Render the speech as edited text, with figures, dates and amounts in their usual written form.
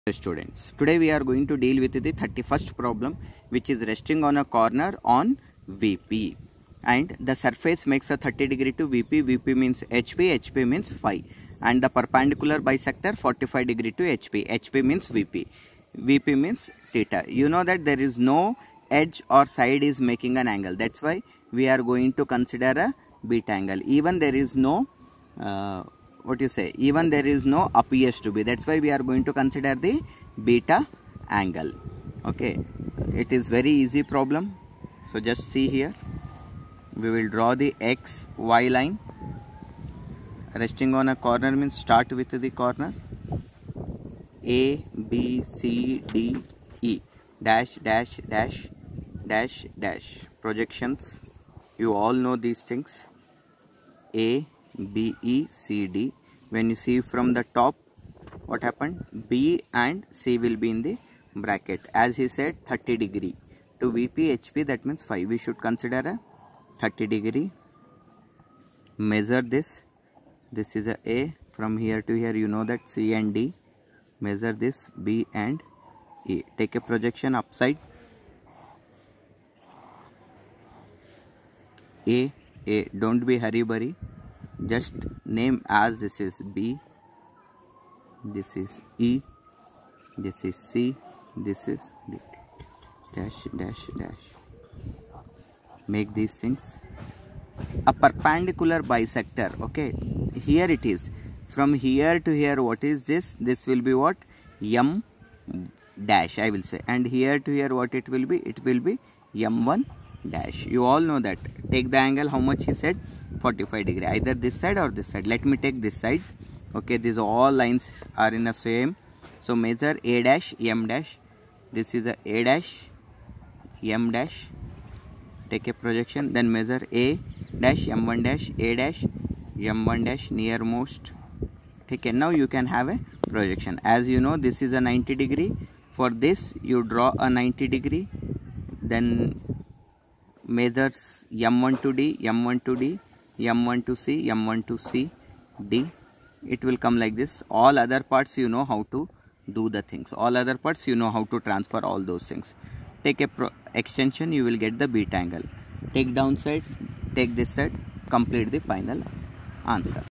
Students, today we are going to deal with the 31st problem, which is resting on a corner on VP, and the surface makes a 30 degree to VP. VP means HP, HP means phi, and the perpendicular bisector 45 degree to HP. HP means VP, VP means theta. You know that there is no edge or side is making an angle. That's why we are going to consider a beta angle. Even there is no even there is no appears to be, that's why we are going to consider the beta angle. Okay, it is very easy problem. So just see here, we will draw the x y line. Resting on a corner means start with the corner A, B, C, D, E, dash dash dash dash dash. Projections, you all know these things. A, B, E, C, D. When you see from the top, what happened? B and C will be in the bracket. As he said, 30 degree to VP, HP, that means phi. We should consider a 30 degree. Measure this. This is a from here to here. You know that C and D. Measure this B and E. Take a projection upside. A. Don't be hurry-burry. Just name as this is B, this is E, this is C, this is D. Dash dash dash. Make these things a perpendicular bisector. Okay, here it is. From here to here, what is this? This will be what? M dash, I will say. And here to here, what it will be? It will be M1 dash. You all know that. Take the angle, how much he said? 45 degree, either this side or this side. Let me take this side. Okay, these all lines are in the same. So measure A dash, M dash. This is A dash, M dash. Take a projection, then measure A dash, M1 dash, A dash, M1 dash, nearmost. Okay, now you can have a projection. As you know, this is a 90 degree. For this, you draw a 90 degree. Then measures M1 to D, M1 to D, M1 to C, M1 to C, D. It will come like this. All other parts you know how to do the things. All other parts you know how to transfer all those things. Take a extension, you will get the beta angle. Take downside, take this side, complete the final answer.